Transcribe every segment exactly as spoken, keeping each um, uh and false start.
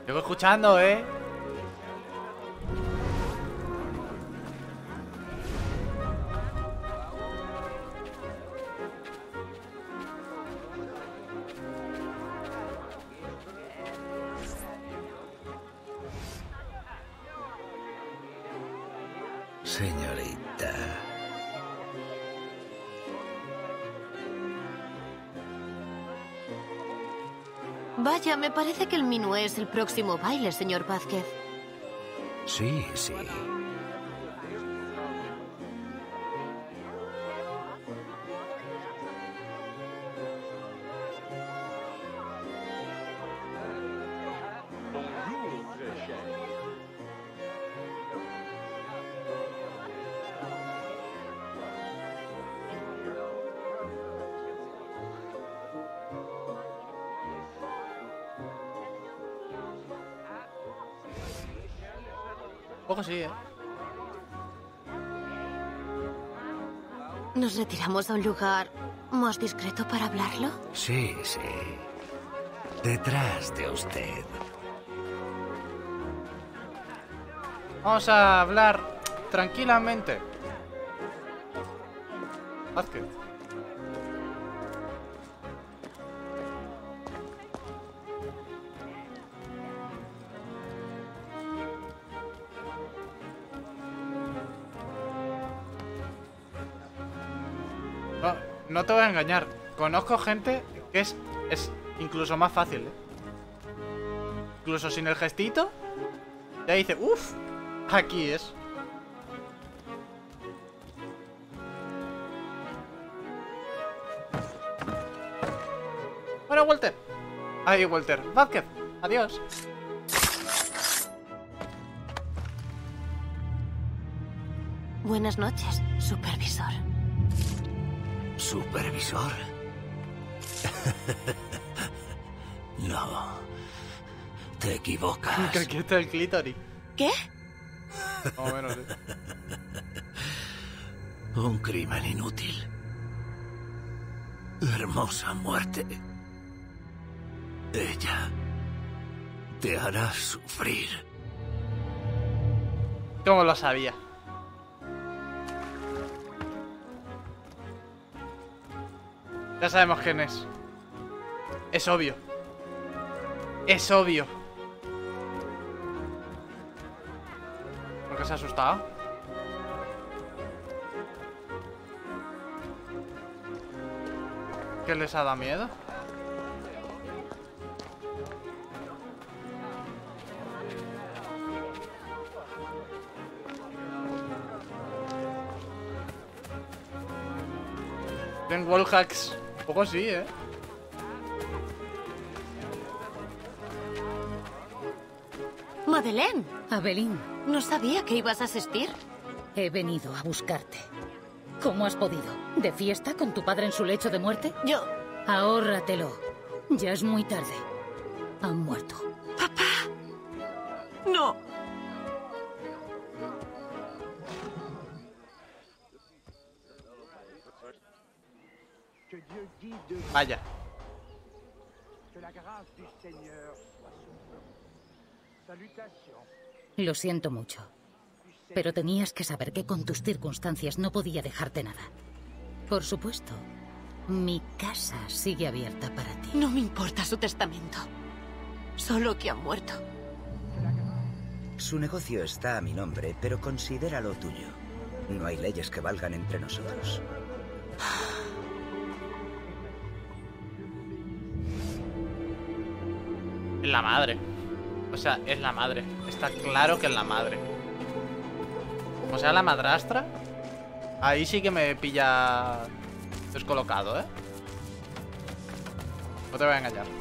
Sigo escuchando, ¿eh? Señorita. Vaya, me parece que el minué es el próximo baile, señor Vázquez. Sí, sí. Un poco sí, ¿eh? ¿Nos retiramos a un lugar más discreto para hablarlo? Sí, sí. Detrás de usted. Vamos a hablar tranquilamente. Vázquez. No, no te voy a engañar. Conozco gente que es, es incluso más fácil, ¿eh? Incluso sin el gestito. Ya dice, uff, aquí es. Bueno, Walter. Ahí, Walter. Vázquez. Adiós. Buenas noches, supervisor. ¿Supervisor? No. Te equivocas. Que aquí está el clítoris. ¿Qué? Más o menos, sí. Un crimen inútil. Hermosa muerte. Ella te hará sufrir. ¿Cómo lo sabía? Ya sabemos quién es. Es obvio. Es obvio. ¿Por qué se ha asustado? ¿Qué les ha dado miedo? En wallhacks. Un poco sí, ¿eh? Madeleine, Abelín, no sabía que ibas a asistir. he venido a buscarte. ¿Cómo has podido? ¿De fiesta con tu padre en su lecho de muerte? Yo... Ahórratelo. Ya es muy tarde. Han muerto. No. Vaya. Lo siento mucho. Pero tenías que saber que con tus circunstancias no podía dejarte nada. Por supuesto, mi casa sigue abierta para ti. No me importa su testamento. Solo que ha muerto. Su negocio está a mi nombre, pero considéralo tuyo. No hay leyes que valgan entre nosotros. Es la madre. O sea, es la madre. Está claro que es la madre. O sea, la madrastra. Ahí sí que me pilla descolocado, ¿eh? No te voy a engañar.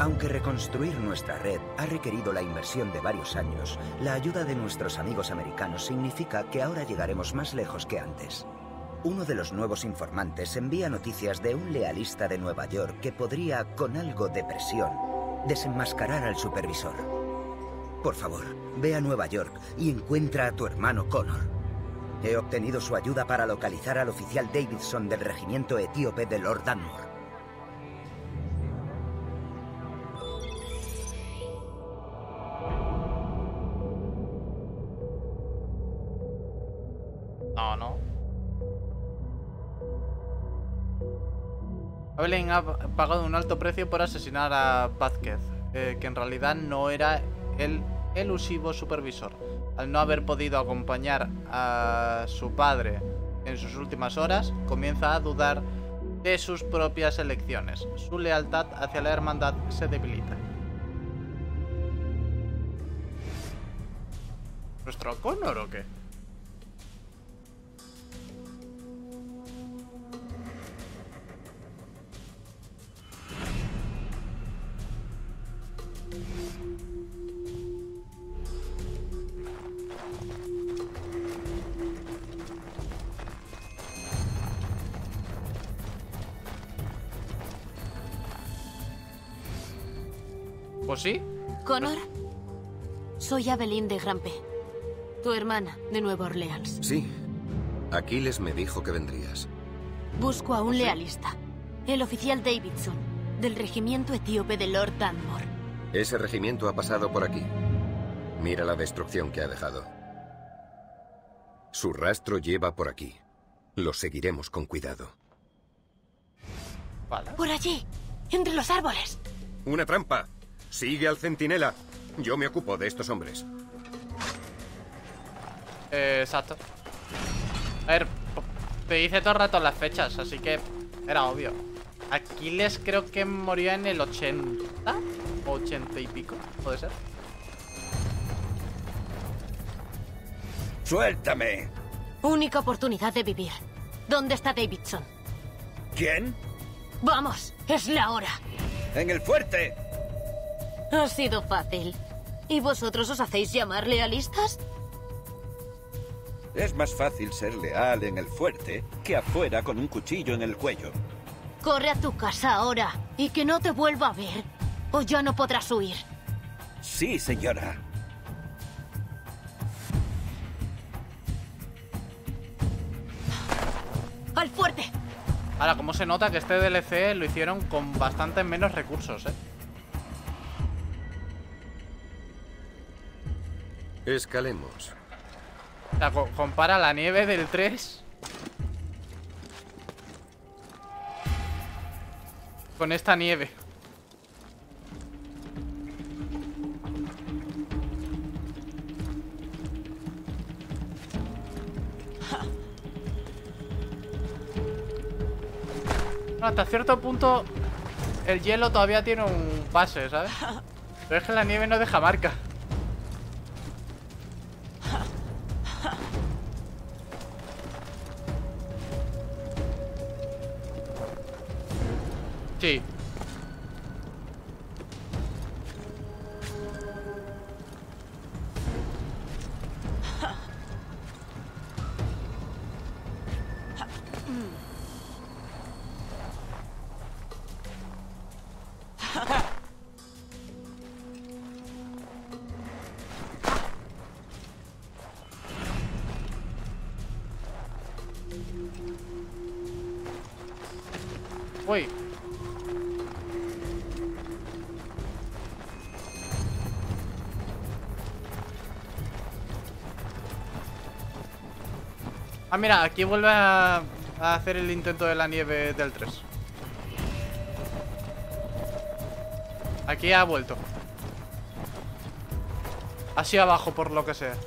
Aunque reconstruir nuestra red ha requerido la inversión de varios años, la ayuda de nuestros amigos americanos significa que ahora llegaremos más lejos que antes. Uno de los nuevos informantes envía noticias de un lealista de Nueva York que podría, con algo de presión, desenmascarar al supervisor. Por favor, ve a Nueva York y encuentra a tu hermano Connor. He obtenido su ayuda para localizar al oficial Davidson del regimiento etíope de Lord Dunmore. No, no. Evelyn ha pagado un alto precio por asesinar a Vázquez, eh, que en realidad no era el elusivo supervisor. Al no haber podido acompañar a su padre en sus últimas horas, comienza a dudar de sus propias elecciones. Su lealtad hacia la hermandad se debilita. ¿Nuestro Connor o qué? Pues sí. Connor, soy Evelyn de Grampe, tu hermana de Nueva Orleans. Sí. Aquiles me dijo que vendrías. Busco a un lealista, el oficial Davidson, del regimiento etíope de Lord Dunmore. Ese regimiento ha pasado por aquí. Mira la destrucción que ha dejado. Su rastro lleva por aquí. Lo seguiremos con cuidado. Vale. Por allí, entre los árboles. ¡Una trampa! Sigue al centinela. Yo me ocupo de estos hombres. Eh, exacto. A ver, te dice todo el rato las fechas, así que era obvio. Aquiles creo que murió en el ochenta, ochenta y pico, puede ser. ¡Suéltame! Única oportunidad de vivir. ¿Dónde está Davidson? ¿Quién? ¡Vamos! ¡Es la hora! ¡En el fuerte! Ha sido fácil. ¿Y vosotros os hacéis llamar lealistas? Es más fácil ser leal en el fuerte que afuera con un cuchillo en el cuello. Corre a tu casa ahora y que no te vuelva a ver, o ya no podrás huir. Sí, señora. ¡Al fuerte! Ahora, como se nota que este D L C lo hicieron con bastantes menos recursos, eh. Escalemos. O sea, co compara la nieve del tres con esta nieve. No, hasta cierto punto el hielo todavía tiene un pase, ¿sabes? Pero es que la nieve no deja marca. Sí. Uy. Ah, mira, aquí vuelve a, a hacer el intento de la nieve del tres. Aquí ha vuelto. Así abajo, por lo que sea.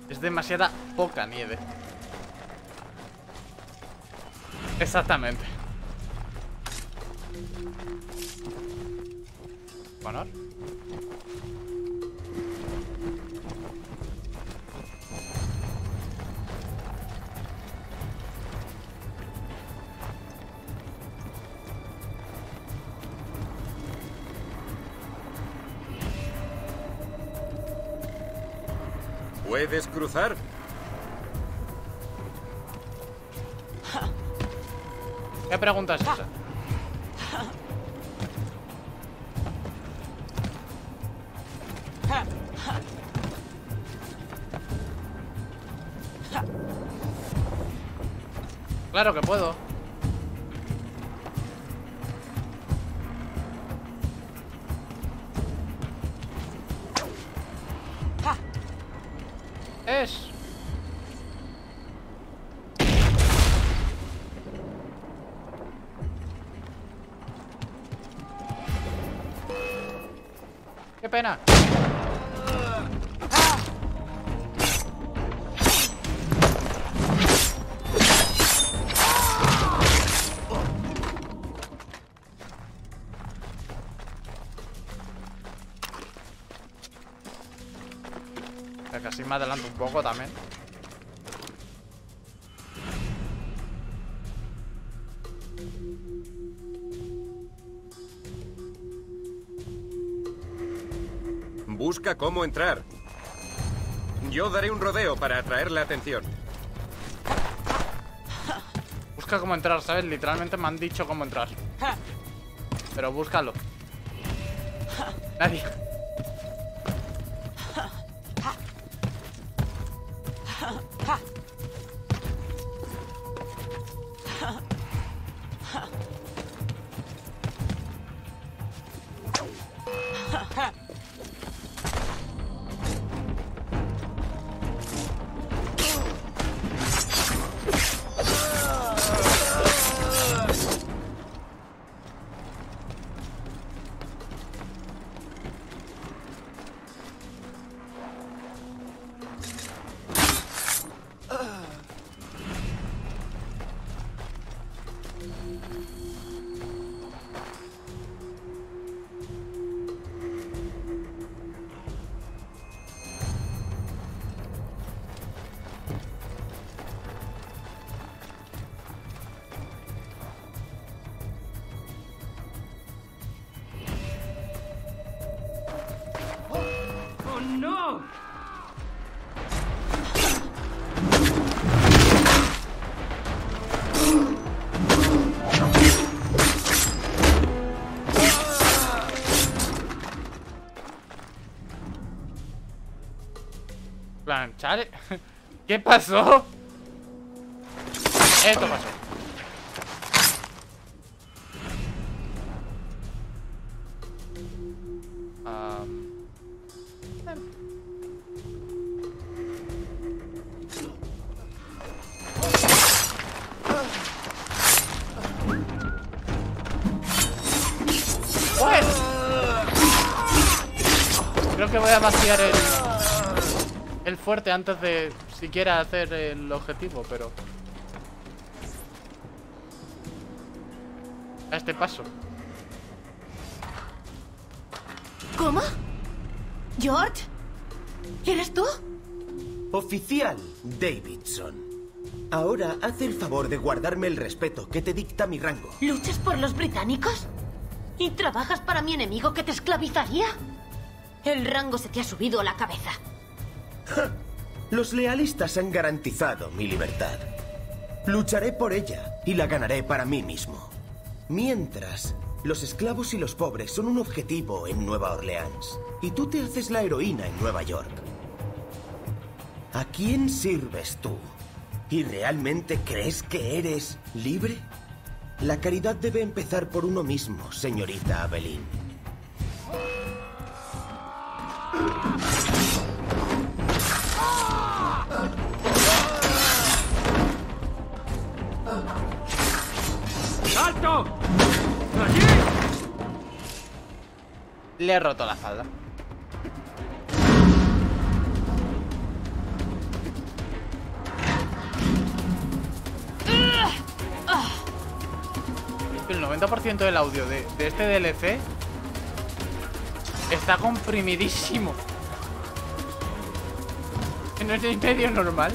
Es demasiada poca nieve. Exactamente. Honor. ¿Puedes cruzar? ¿Qué pregunta es esa? Claro que puedo. Es. Qué pena. Casi me adelanto un poco también. Busca cómo entrar. Yo daré un rodeo para atraer la atención. Busca cómo entrar, ¿sabes? Literalmente me han dicho cómo entrar. Pero búscalo. Nadie. Plan, chale. ¿Qué pasó? Esto pasó. Um... Bueno. Creo que voy a vaciar el... el fuerte antes de siquiera hacer el objetivo, pero... a este paso. ¿Cómo? ¿George? ¿Eres tú? Oficial Davidson. Ahora haz el favor de guardarme el respeto que te dicta mi rango. ¿Luchas por los británicos? ¿Y trabajas para mi enemigo que te esclavizaría? El rango se te ha subido a la cabeza. Los lealistas han garantizado mi libertad. Lucharé por ella y la ganaré para mí mismo. Mientras, los esclavos y los pobres son un objetivo en Nueva Orleans. Y tú te haces la heroína en Nueva York. ¿A quién sirves tú? ¿Y realmente crees que eres libre? La caridad debe empezar por uno mismo, señorita Abelín. ¡Alto! ¡Allí! Le he roto la espalda. noventa por ciento del audio de, de este D L C está comprimidísimo. No es ni medio normal.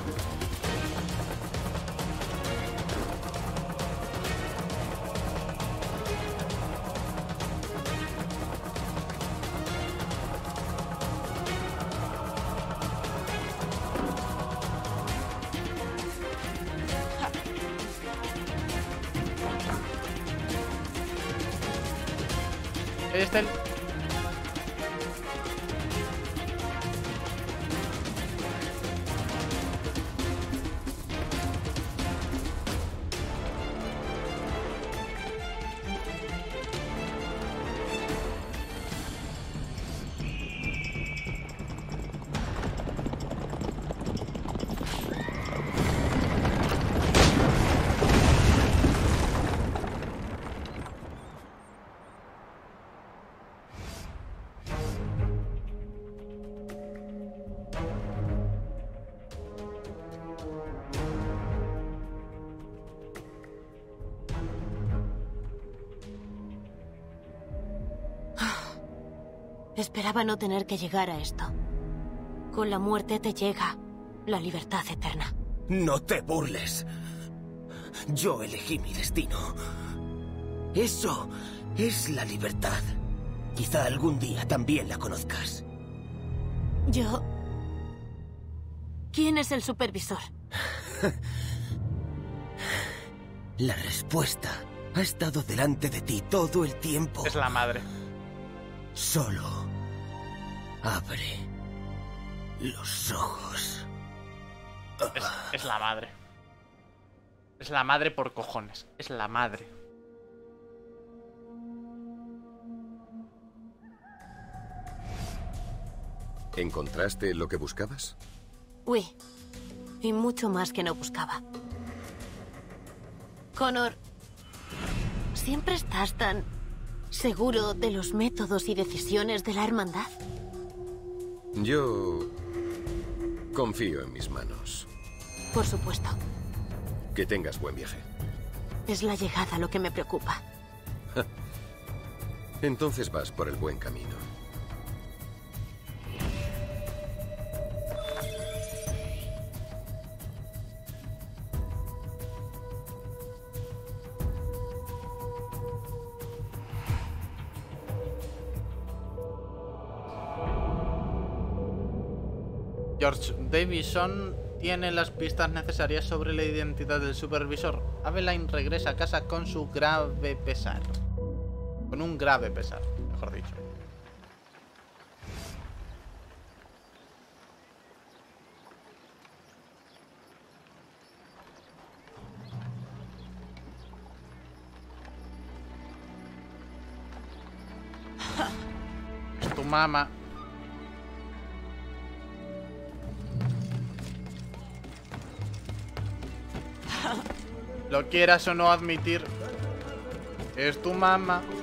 Este el... Esperaba no tener que llegar a esto. Con la muerte te llega la libertad eterna. No te burles. Yo elegí mi destino. Eso es la libertad. Quizá algún día también la conozcas. Yo... ¿Quién es el supervisor? La respuesta ha estado delante de ti todo el tiempo. Es la madre. Solo abre los ojos. Es, es la madre. Es la madre por cojones. Es la madre. ¿Encontraste lo que buscabas? Uy, y mucho más que no buscaba. Connor, ¿siempre estás tan seguro de los métodos y decisiones de la hermandad? Yo confío en mis manos. Por supuesto. Que tengas buen viaje. Es la llegada lo que me preocupa. Entonces vas por el buen camino. George Davison tiene las pistas necesarias sobre la identidad del supervisor. Aveline regresa a casa con su grave pesar. Con un grave pesar, mejor dicho. Es tu mamá. Lo quieras o no admitir, es tu mamá.